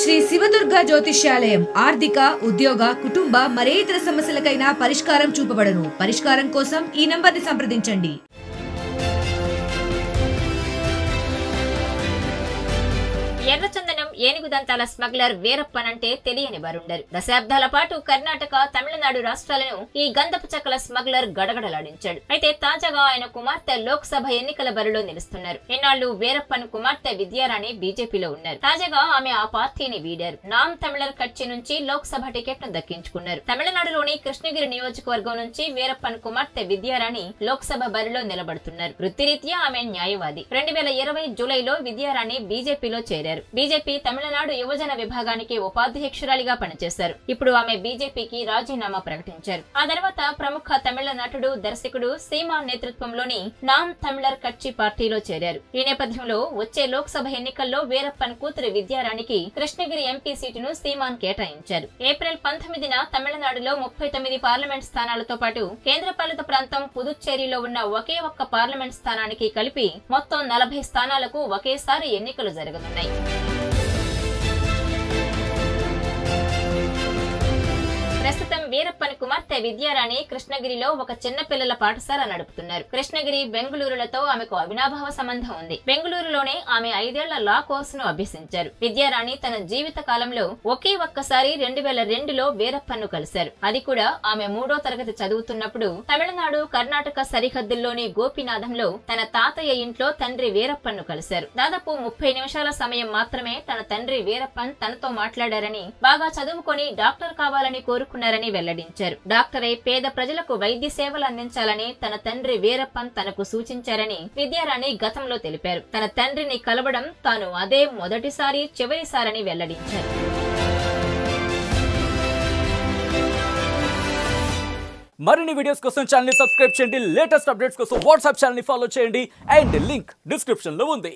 శ్రీ శివదుర్గ జ్యోతిష్యాలయం ఆర్థిక ఉద్యోగ కుటుంబ మరే ఇతర సమస్యలకైనా పరిష్కారం చూపబడను. పరిష్కారం కోసం ఈ నంబర్ని సంప్రదించండి. ఎర్రచందనం ఏనుగుదంతాల స్మగ్లర్ వీరప్పనంటే తెలియని వారుండరు. దశాబ్దాల పాటు కర్ణాటక, తమిళనాడు రాష్ట్రాలను ఈ గంధపు చెక్కల స్మగ్లర్ గడగడలాడించాడు. అయితే తాజాగా ఆయన కుమార్తె లోక్సభ ఎన్నికల బరిలో నిలుస్తున్నారు. ఇన్నాళ్లు వీరప్పన్ కుమార్తె విద్యారాణి బీజేపీలో ఉన్నారు. తాజాగా ఆమె ఆ పార్టీని వీడారు. నామ్ తమిళర్ కచ్చి నుంచి లోక్సభ టికెట్ ను దక్కించుకున్నారు. తమిళనాడులోని కృష్ణగిరి నియోజకవర్గం నుంచి వీరప్పన్ కుమార్తె విద్యారాణి లోక్సభ బరిలో నిలబడుతున్నారు. వృత్తిరీత్యా ఆమె న్యాయవాది. 2020 జూలైలో విద్యారాణి బీజేపీలో చేరారు. బీజేపీ తమిళనాడు యువజన విభాగానికి ఉపాధ్యక్షురాలిగా పనిచేశారు. ఇప్పుడు ఆమె బీజేపీకి రాజీనామా ప్రకటించారు. ఆ తర్వాత ప్రముఖ తమిళ నటుడు, దర్శకుడు సీమాన్ నేతృత్వంలోని నామ్ తమిళర్ కచ్చి పార్టీలో చేరారు. ఈ నేపథ్యంలో వచ్చే లోక్సభ ఎన్నికల్లో వీరప్పన్ కూతురు విద్యారాణికి కృష్ణగిరి ఎంపీ సీటును సీమాన్ కేటాయించారు. ఏప్రిల్ 19న తమిళనాడులో 39 పార్లమెంట్ స్థానాలతో పాటు కేంద్రపాలిత ప్రాంతం పుదుచ్చేరిలో ఉన్న ఒకే ఒక్క పార్లమెంట్ స్థానానికి కలిపి మొత్తం 40 స్థానాలకు ఒకేసారి ఎన్నికలు జరగనున్నాయి. ప్రస్తుతం వీరప్పన్ కుమార్తె విద్యారాణి కృష్ణగిరిలో ఒక చిన్న పిల్లల పాఠశాల నడుపుతున్నారు. కృష్ణగిరి, బెంగళూరులతో ఆమెకు అవినాభావ సంబంధం ఉంది. బెంగళూరులోనే ఆమె 5 ఏళ్ల లా కోర్సును అభ్యసించారు. విద్యారాణి తన జీవిత కాలంలో ఒకే ఒక్కసారి 2002లో వీరప్పన్ను కలిశారు. అది కూడా ఆమె 3వ తరగతి చదువుతున్నప్పుడు తమిళనాడు, కర్ణాటక సరిహద్దుల్లోని గోపినాథంలో తన తాతయ్య ఇంట్లో తండ్రి వీరప్పన్ను కలిశారు. దాదాపు 30 నిమిషాల సమయం మాత్రమే తన తండ్రి వీరప్పన్ తనతో మాట్లాడారని, బాగా చదువుకొని డాక్టర్ కావాలని కోరుకున్నారని వెల్లడించారు. డాక్టరే పేద ప్రజలకు వైద్య సేవలు అందించాలని తన తండ్రి వీరప్పన్ తనకు సూచించారని విద్యారాణి గతంలో తెలిపారు. తన తండ్రిని కలవడం తాను అదే మొదటిసారి, చివరిసారని వెల్లడించారు. మరిన్ని వీడియోస్ కోసం ఛానల్ ని సబ్స్క్రైబ్ చేయండి. లేటెస్ట్ అప్డేట్స్ కోసం వాట్సాప్ ఛానల్ ని ఫాలో చేయండి. అండ్ లింక్ డిస్క్రిప్షన్ లో ఉంది.